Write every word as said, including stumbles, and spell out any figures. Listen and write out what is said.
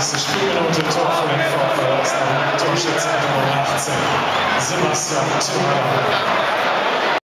einunddreißigste Spielminute, Tor für den VfL Osnabrück, Torschütze Nummer achtzehn, Sebastian Thürer.